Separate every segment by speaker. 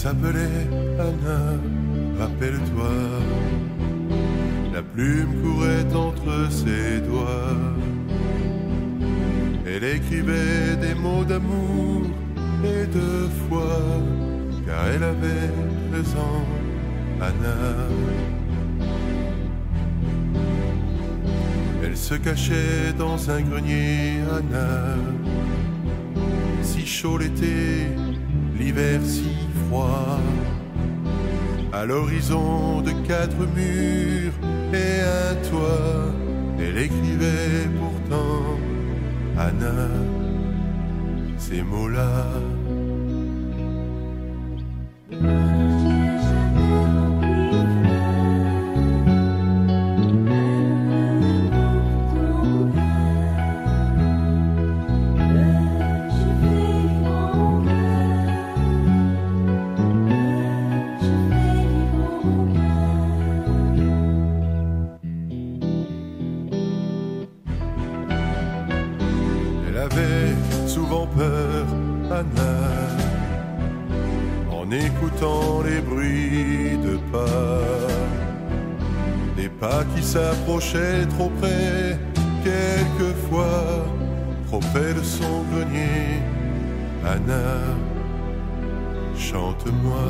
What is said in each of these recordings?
Speaker 1: s'appelait Anna, rappelle-toi. La plume courait entre ses doigts. Elle écrivait des mots d'amour et de foi, car elle avait 13 ans, Anna. Elle se cachait dans un grenier, Anna. Si chaud l'été, l'hiver si froid. À l'horizon de 4 murs et un toit, elle écrivait pourtant, Anna, ces mots-là. Elle avait souvent peur, Anna, en écoutant les bruits de pas. Des pas qui s'approchaient trop près, quelquefois, trop près de son grenier. Anna, chante-moi.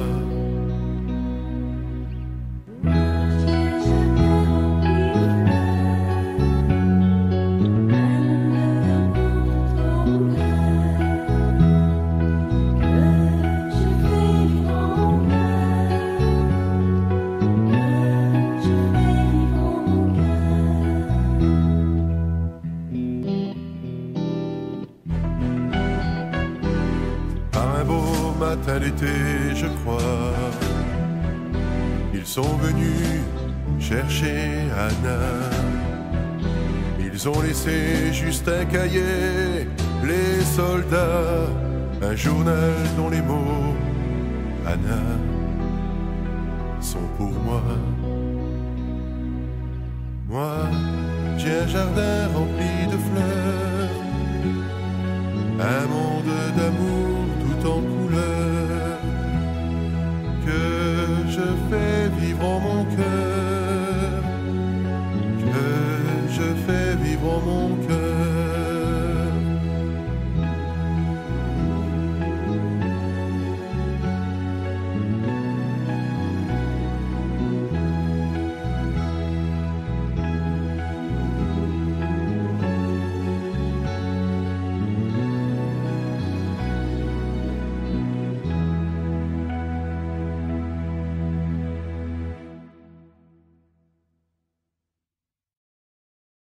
Speaker 1: Matin d'été, je crois, ils sont venus chercher Anna. Ils ont laissé juste un cahier, les soldats, un journal dont les mots, Anna, sont pour moi. Moi, j'ai un jardin rempli